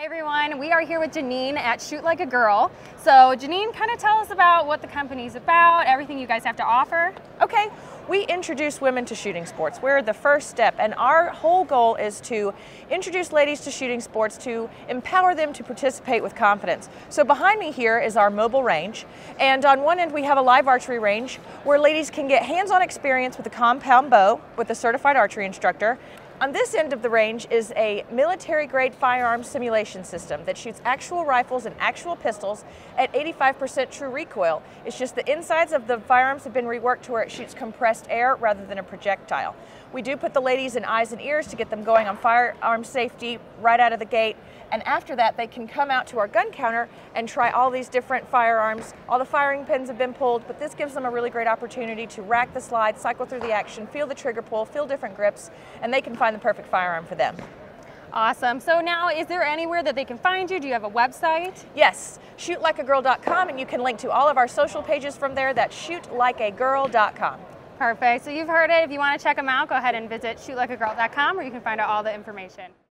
Hey everyone, we are here with Jeanine at Shoot Like a Girl. So Jeanine, kind of tell us about what the company's about, everything you guys have to offer. Okay, we introduce women to shooting sports. We're the first step, and our whole goal is to introduce ladies to shooting sports, to empower them to participate with confidence. So behind me here is our mobile range, and on one end we have a live archery range where ladies can get hands-on experience with a compound bow with a certified archery instructor. On this end of the range is a military-grade firearms simulation system that shoots actual rifles and actual pistols at 85% true recoil. It's just the insides of the firearms have been reworked to where it shoots compressed air rather than a projectile. We do put the ladies in eyes and ears to get them going on firearm safety right out of the gate, and after that they can come out to our gun counter and try all these different firearms. All the firing pins have been pulled, but this gives them a really great opportunity to rack the slide, cycle through the action, feel the trigger pull, feel different grips, and they can find the perfect firearm for them. Awesome. So now, is there anywhere that they can find you? Do you have a website? Yes, shootlikeagirl.com, and you can link to all of our social pages from there. That's shootlikeagirl.com. Perfect. So you've heard it. If you want to check them out, go ahead and visit shootlikeagirl.com where you can find out all the information.